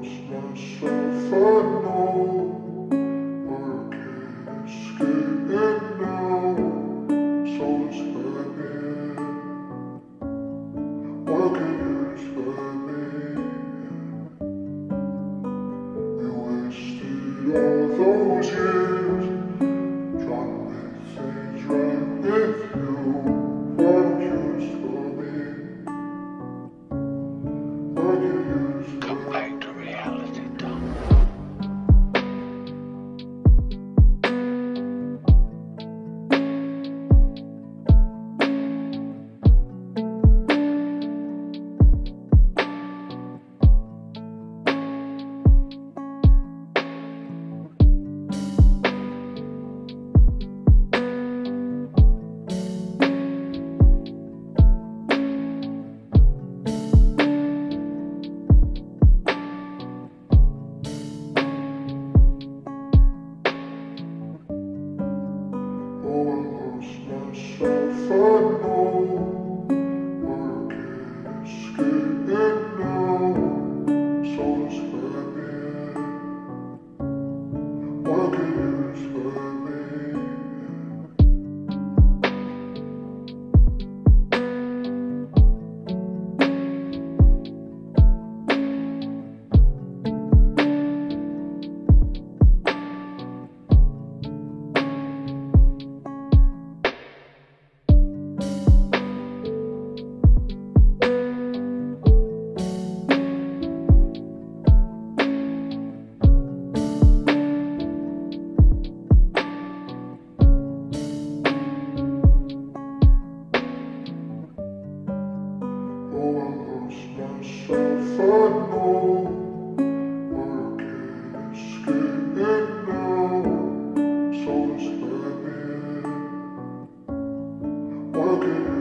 myself, I know I can't escape it now. So just let me in. Why can't you just let me in? We wasted all those years trying to make things right with you. Why don't you just let me in? Why can't you just let me in? Come back to reality, Tom. Oh, I lost myself, I know I can't escape it now. So just let me in. Why can't you just let me in? Oh, I lost myself, I know I can't escape it now. So just let me in. Why can't you